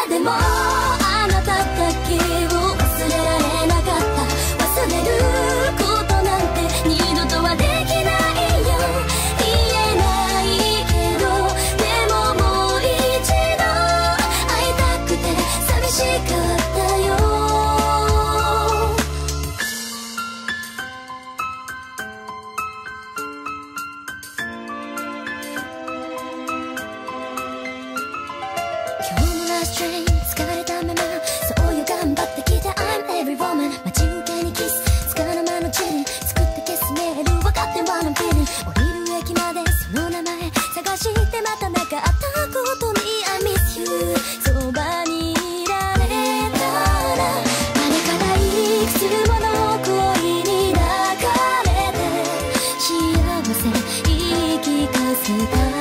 空でもあなただけを忘れられなかった。忘れることなんて二度とはできないよ。言えないけどでももう一度会いたくて寂しかったよ。今日もラストトレイン疲れたままそうよ頑張ってきた I'm every woman 待ち受けにキスつかの間のチリ作って消すメール分かって what I'm feeling 降りる駅までその名前探してまたなかったことに I miss you そばにいられたら誰かがいくつもの恋に抱かれて幸せ言い聞かせた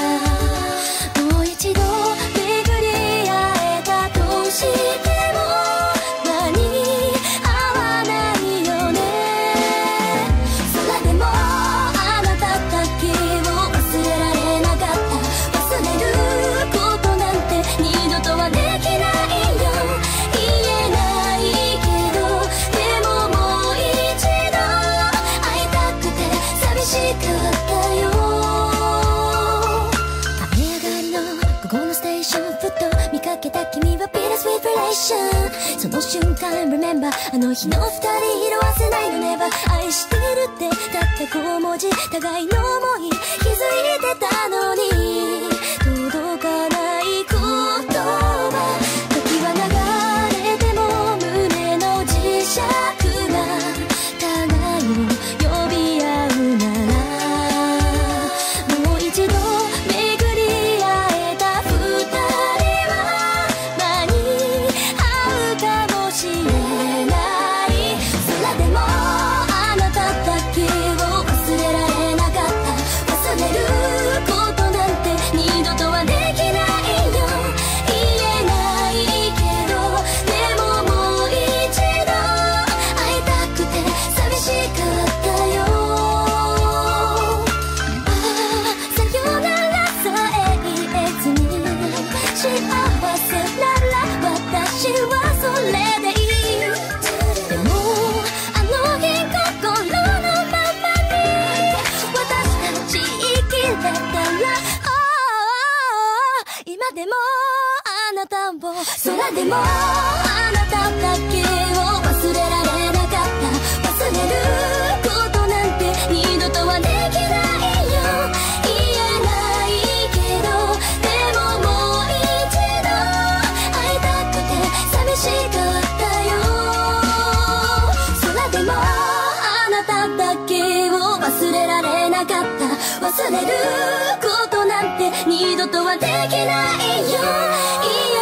その瞬間 Remember あの日の二人色褪せないの Never 愛してるってたった5文字互いの想い気づいてたのに届かない言葉時は流れても胸の磁石が互いを呼び合うならもう一度巡り会えた二人は間に合うかもしれない空でもあなただけを忘れられなかった忘れることなんて二度とはできないよ言えないけどでももう一度会いたくて寂しかったよああさよならさえ言えずに幸せなら私はそれでいいでもあの日心のままに私たち生きれたら今でもあなたを空でもあなただけを忘れられなかった忘れることなんて二度とはできないよ言えないけどでももう一度会いたくて寂しかったよ空でもあなただけを忘れられなかった忘れることなんて二度とはできないよ